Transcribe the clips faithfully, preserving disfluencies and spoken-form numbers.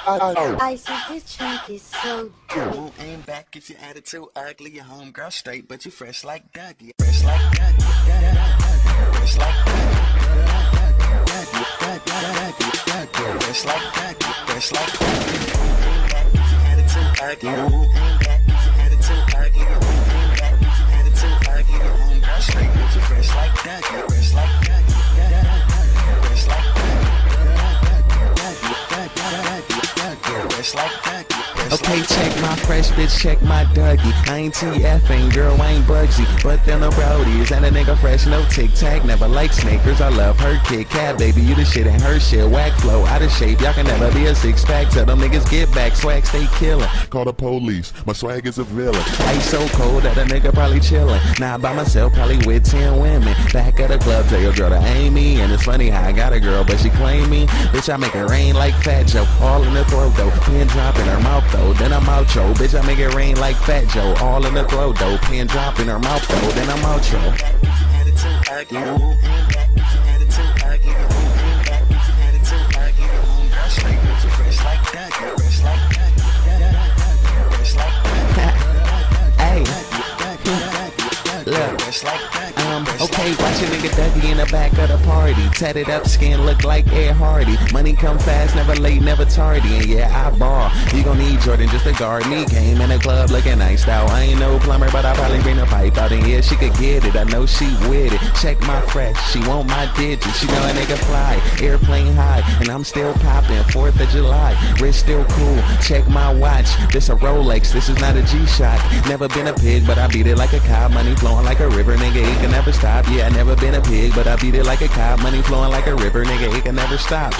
I see this chunk is so Won't aim back if your attitude ugly. Your homegirl straight, but you fresh like Dougie. Fresh like Dougie. Fresh like Dougie. Fresh like Dougie. Fresh like Dougie. Won't aim back if your attitude ugly. Won't aim back if your attitude ugly. Won't aim back if your attitude ugly. Your homegirl straight, but you fresh like Dougie. Fresh like Dougie. Fresh like Dougie. Fresh like Dougie. Okay, check my fresh bitch, check my Dougie. I ain't T F-ing, girl, I ain't Bugsy. But then the Brodies and a nigga fresh, no tic-tac. Never like Snickers, I love her Kit Kat, baby. You the shit and her shit, whack flow, out of shape. Y'all can never be a six-pack. Tell them niggas get back, swag stay killin'. Call the police, my swag is a villain. Ice so cold that a nigga probably chillin'. Now by myself, probably with ten women. Back at the club, tell your girl to aim me. And it's funny how I got a girl, but she claim me. Bitch, I make it rain like Fat Joe. All in the throat though, pin drop in her mouth though. Then I'm out yo, bitch, I make it rain like Fat Joe. All in the throat though, pin drop in her mouth though. Then I'm out yo. Hey, look, um, okay, watch a nigga Dougie in the back of the party. Tatted up skin, look like Ed Hardy. Money come fast, never late, never tardy. And yeah, I ball. You gon' need Jordan just to guard me. Came in the club looking nice out. I ain't no plumber, but I probably bring the pipe out. And yeah, she could get it. I know she with it. Check my fresh, she want my digits. She know a nigga fly, airplane high, and I'm still popping. Fourth of July, wrist still cool. Check my watch, this a Rolex. This is not a G-Shock. Never been a pig, but I beat it like a cow. Money flowing like a river, nigga. It can never stop. Yeah, I never been a pig, but I beat it like a cow. Money flowing like a river, nigga. It can never stop.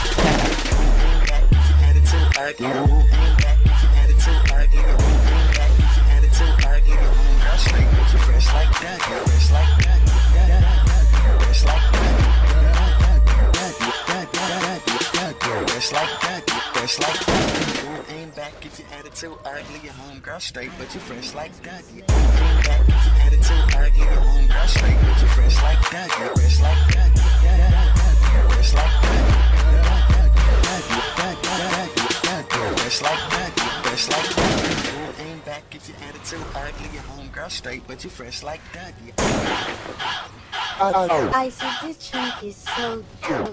If your attitude ugly, your homegirl straight, but you fresh like Dougie. Aim back if your attitude ugly, your homegirl straight, but you fresh like Dougie. Fresh like Dougie. Fresh like Dougie. Fresh like Dougie. Fresh like Dougie. Aim back if your attitude ugly, your homegirl straight, but you fresh like Dougie. I see this chunk is so dope.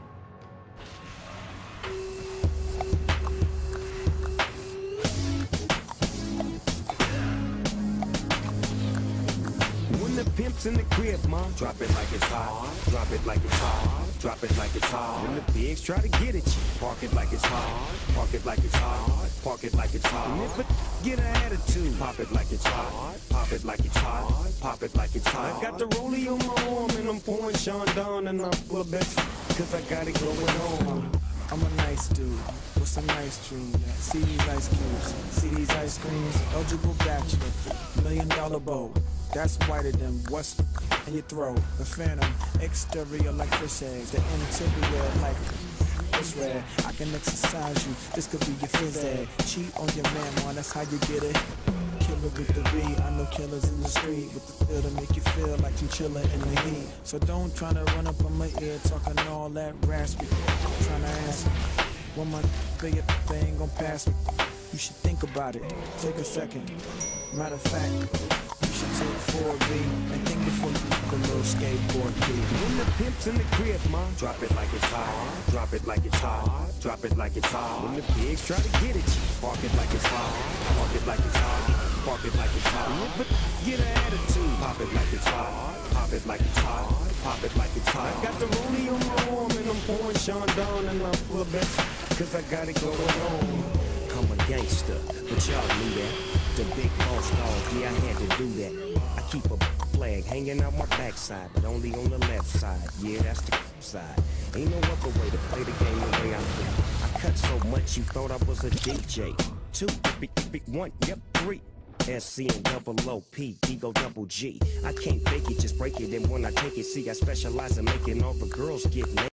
Pimps in the crib, mom. Drop it like it's hot. Drop it like it's hot. Drop it like it's hot. When the pigs try to get at you, park it like it's hot. Park it like it's hot. Park it like it's hot. And if a get an attitude, pop it like it's hot. Pop it like it's hot. Pop it like it's hot. I got the rollie on my arm and I'm pouring Sean down and I'm full of best cause I got it going on. I'm a nice dude with some nice dreams. See these ice cubes, see these ice creams. Eligible bachelor, million dollar bow. That's whiter than what's in your throat. The phantom, exterior like fish eggs. The interior like it's red. I can exercise you, this could be your phys ed. Cheat on your man, man, that's how you get it. Killer with the beat, I know killers in the street with the feel to make you feel like you chillin' in the heat. So don't try to run up on my ear talking all that raspy. Trying to ask me, when my big they ain't gon' pass me. You should think about it, take a second. Matter of fact, you should take four B and think before you book a little skateboard kid. When the pimp's in the crib, mom. Drop it like it's hot. Drop it like it's hot. Drop it like it's hot. When the pigs try to get at you, park it like it's hot. Park it like it's hot. Park it like it's hot. And if a get an attitude, pop it like it's hot. Pop it like it's hot. Pop it like it's hot. I got the rollie on my arm and I'm pouring Sean down and I'm full of best cause I got it going on. I'm a gangster, but y'all knew that. The big boss dog, yeah, I had to do that. I keep a flag hanging out my backside, but only on the left side. Yeah, that's the side. Ain't no other way to play the game the way I do. I cut so much you thought I was a D J. Two, big, big, one, yep, three. S C and double O P, D go double G. I can't fake it, just break it. And when I take it, see, I specialize in making all the girls get naked.